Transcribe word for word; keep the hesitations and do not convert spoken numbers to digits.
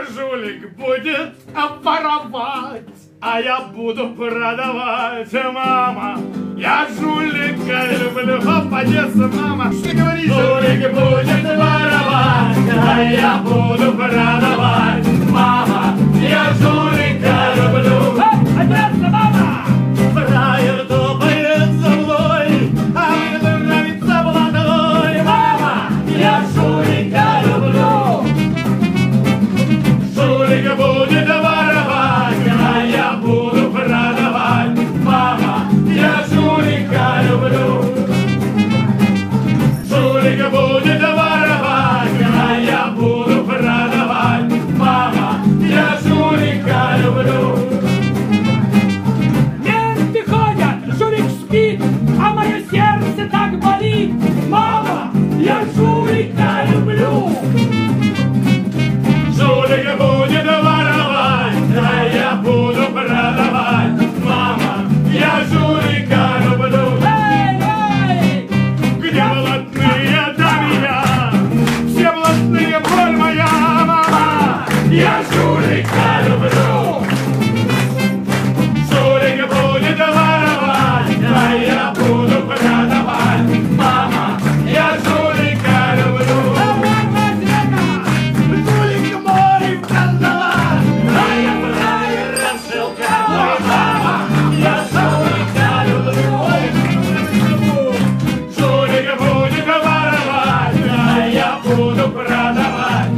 Жулик будет воровать, а я буду продавать. Мама, я жулика люблю. Попадется, мама. Что говоришь? Жулик будет воровать, а я буду продавать. Мама, я жулика люблю. Одеться, мама! Фраер топает за мной, а мне нравится молодой. Мама, я жулика люблю. Жулик будет воровать, а я буду продавать. Мама, я жулика люблю. Жулик будет воровать, а я буду продавать. Мама, я жулика люблю. Менты ходят, жулик спит, а мое сердце так болит. Мама, я жулика люблю. Жулик будет воровать, а я буду продавать. Мама, я жулика люблю. Эй, эй! Где блатные до меня? Все блатные, боль моя, мама. Я жулика люблю. Жулик будет воровать, а я буду продавать. Мама, я жулика люблю. Жулик мой в карнавал, а я фраер расшелковый. Мама, я жулика люблю. Жулик будет воровать, а я буду продавать.